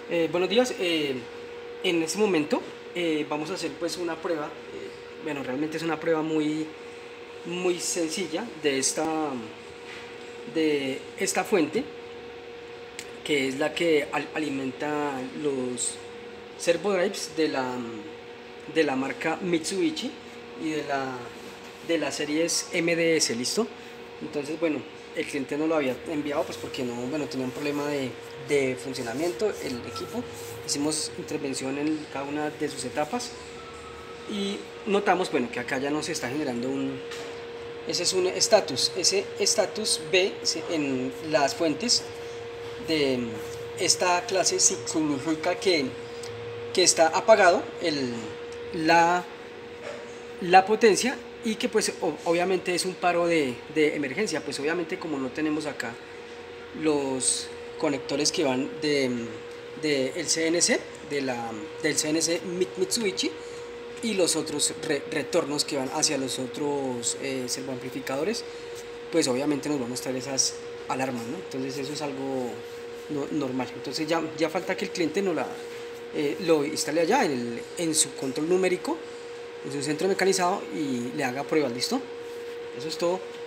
Buenos días. En este momento vamos a hacer pues una prueba. Bueno, realmente es una prueba muy sencilla de esta fuente, que es la que alimenta los servo drives de la marca Mitsubishi y de las series MDS. ¿Listo? Entonces, bueno, el cliente no lo había enviado pues porque no, bueno, tenía un problema de funcionamiento el equipo. Hicimos intervención en cada una de sus etapas y notamos, bueno, que acá ya nos está generando ese es un estatus. Ese estatus B en las fuentes de esta clase significa que está apagado la, la potencia, y que pues obviamente es un paro de emergencia. Pues obviamente, como no tenemos acá los conectores que van el CNC, del CNC Mitsubishi, y los otros retornos que van hacia los otros servoamplificadores, pues obviamente nos van a mostrar esas alarmas, ¿no? Entonces eso es algo normal. Entonces ya falta que el cliente lo instale allá en su control numérico, en su centro mecanizado, y le haga pruebas. ¿Listo? Eso es todo.